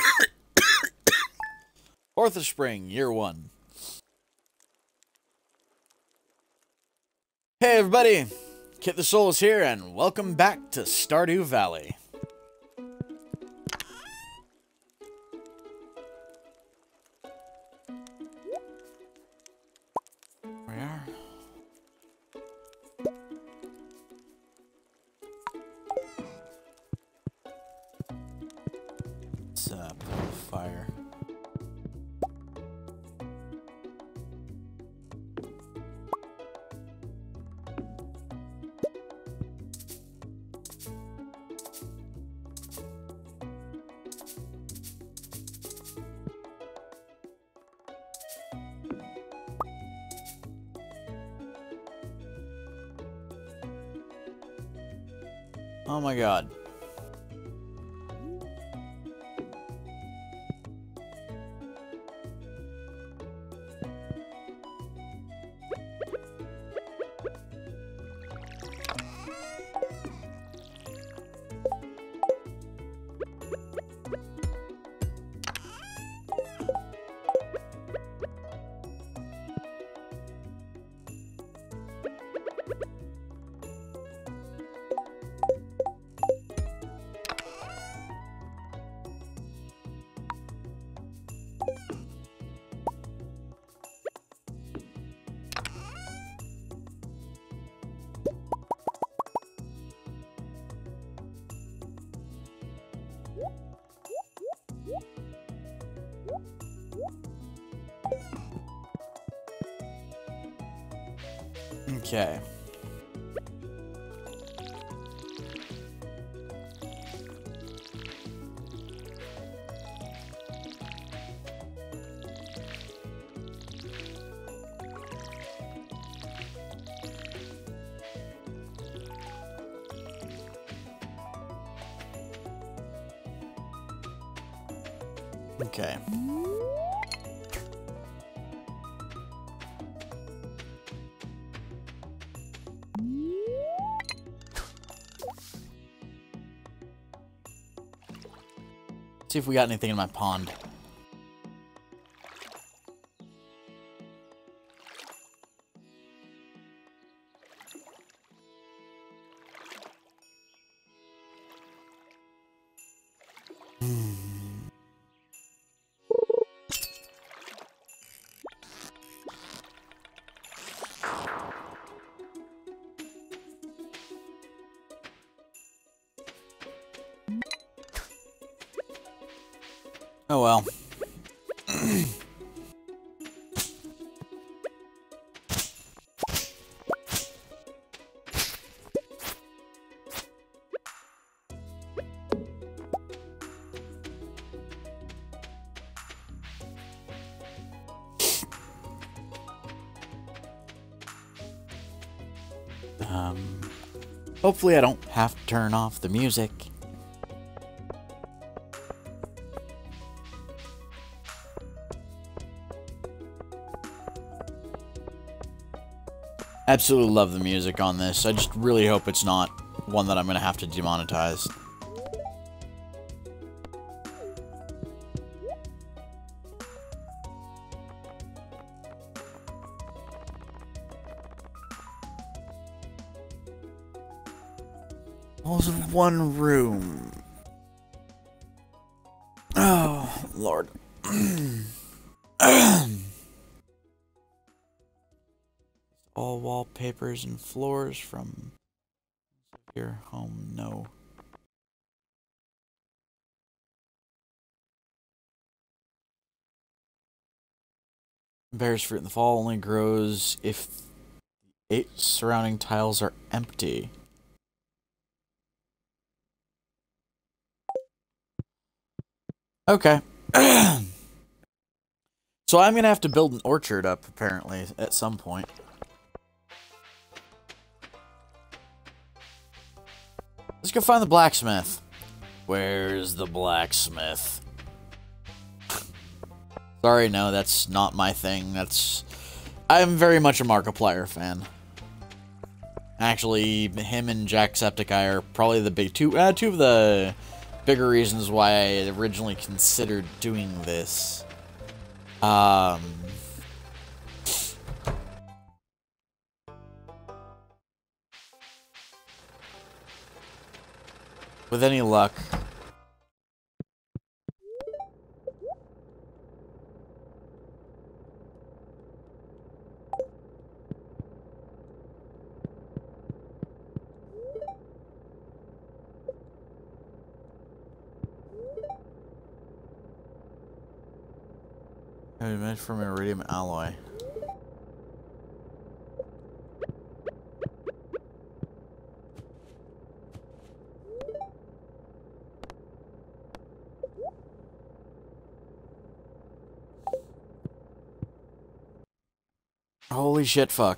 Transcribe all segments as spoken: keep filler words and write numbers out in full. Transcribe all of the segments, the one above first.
Fourth of Spring, year one. Hey everybody, Kit the Soul is here, and welcome back to Stardew Valley. We are. Let's uh, put a fire. Oh my god. Okay. Okay. See if we got anything in my pond. Oh well. Um, hopefully I don't have to turn off the music. Absolutely love the music on this. I just really hope it's not one that I'm going to have to demonetize. All in one room. Oh, Lord. All wallpapers and floors from your home, no. Bears fruit in the fall only grows if the eight surrounding tiles are empty. Okay. So I'm gonna have to build an orchard up, apparently, at some point. Let's go find the blacksmith. Where's the blacksmith? Sorry, no, that's not my thing. That's... I'm very much a Markiplier fan. Actually, him and Jacksepticeye are probably the big two, uh, two of the bigger reasons why I originally considered doing this. Um... With any luck... Made from iridium alloy. Holy shit, fuck.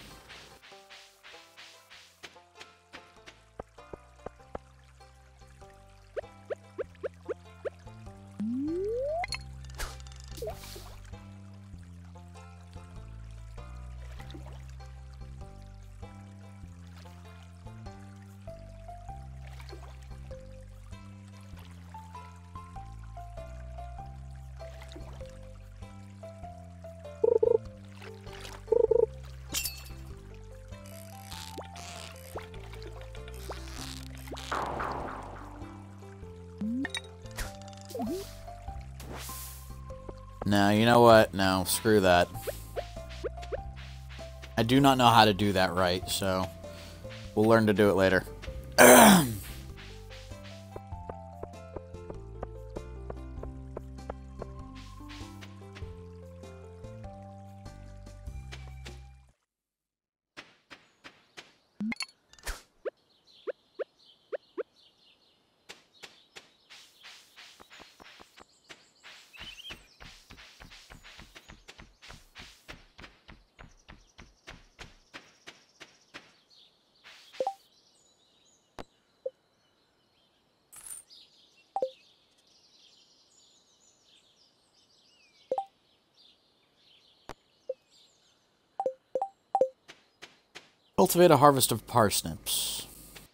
No, you know what? No, screw that. I do not know how to do that right, so we'll learn to do it later. Cultivate a harvest of parsnips.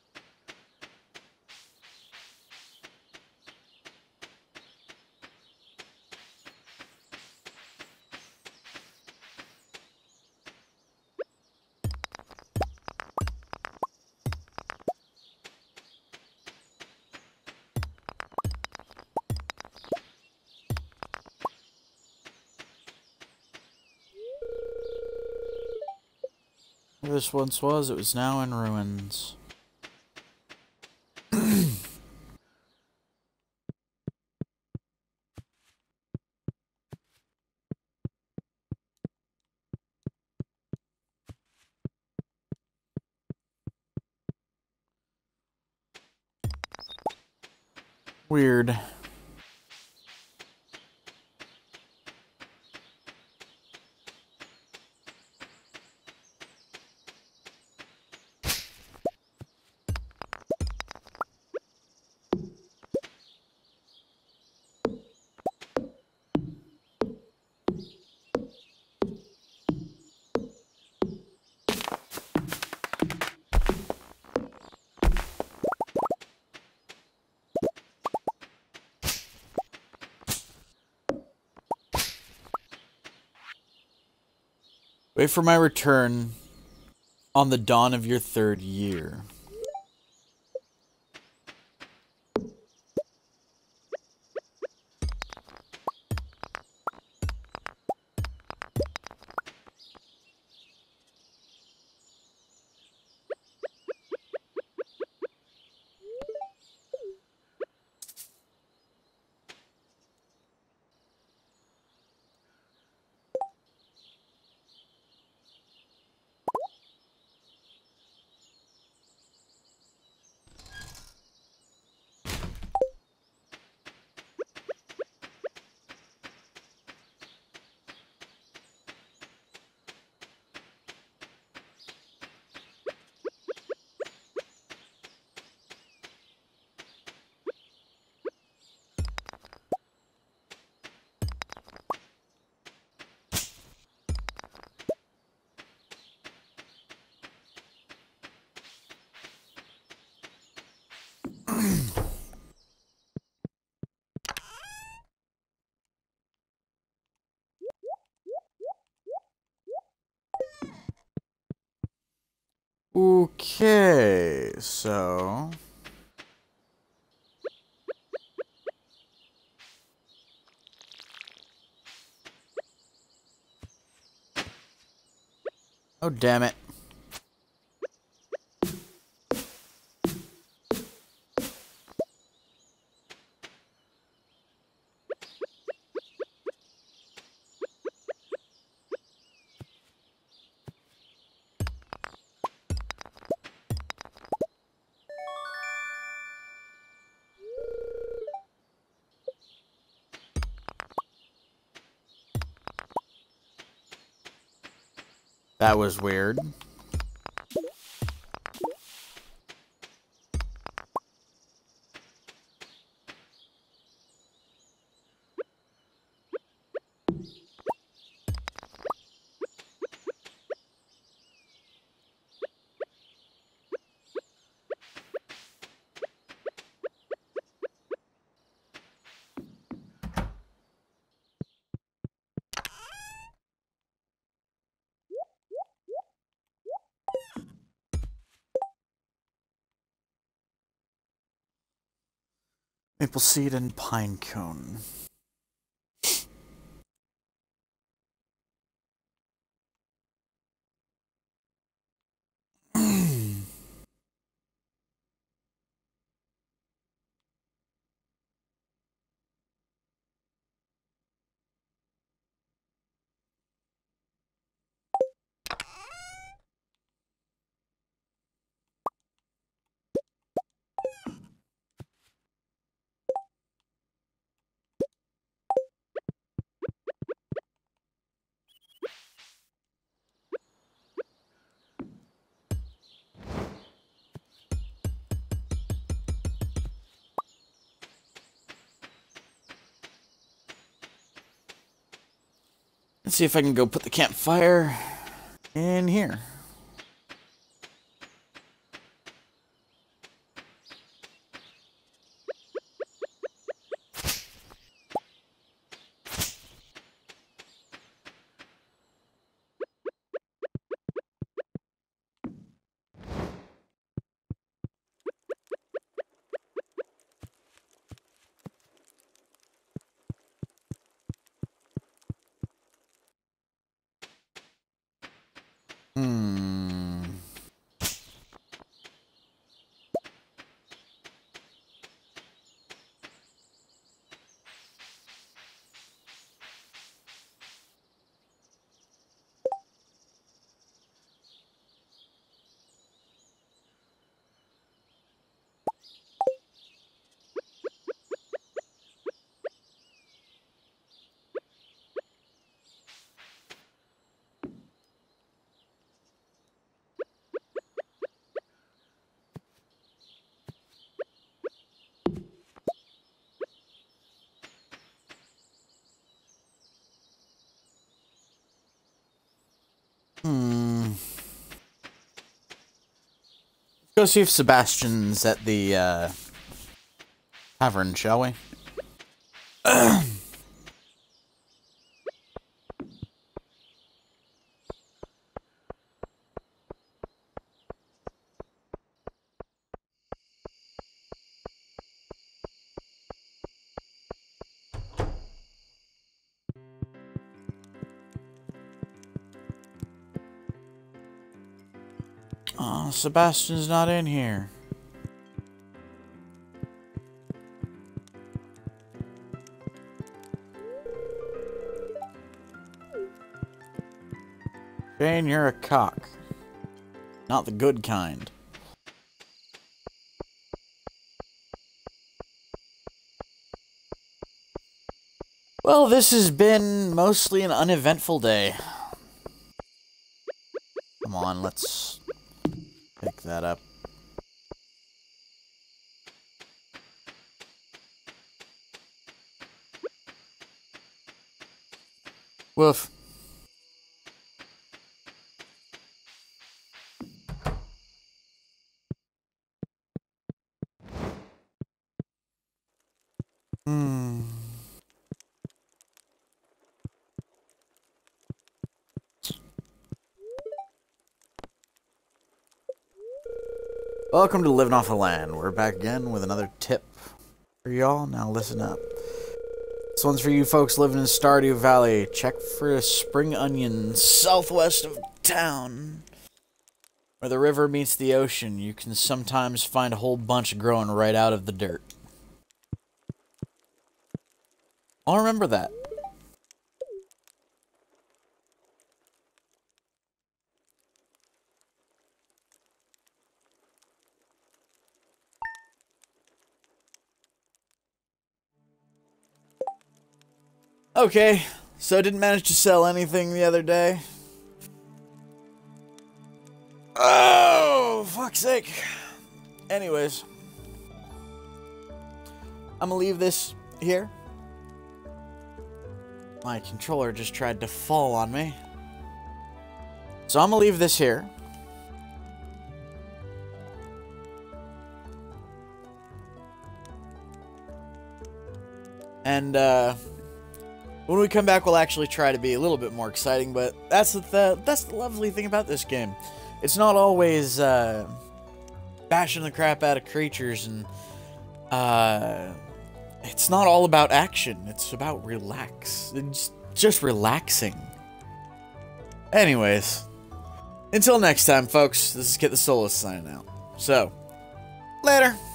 Where this once was, it was now in ruins. Weird. Wait for my return on the dawn of your third year. Okay, so... Oh, damn it. That was weird. Maple seed and pine cone. Let's see if I can go put the campfire in here. Hmm. Hmm. Go see if Sebastian's at the uh, tavern, shall we? Oh, Sebastian's not in here. Shane, you're a cock. Not the good kind. Well, this has been mostly an uneventful day. Come on, let's pick that up. Woof. Hmm. Welcome to Living Off the Land. We're back again with another tip for y'all. Now listen up. This one's for you folks living in Stardew Valley. Check for a spring onion southwest of town. Where the river meets the ocean, you can sometimes find a whole bunch growing right out of the dirt. I'll remember that. Okay, so I didn't manage to sell anything the other day. Oh, fuck's sake. Anyways, I'm gonna leave this here. My controller just tried to fall on me. So I'm gonna leave this here. And, uh... when we come back, we'll actually try to be a little bit more exciting, but that's the that's the lovely thing about this game. It's not always uh, bashing the crap out of creatures, and uh, it's not all about action. It's about relax. It's just relaxing. Anyways, until next time, folks, this is Kit the Soloist signing out. So, later.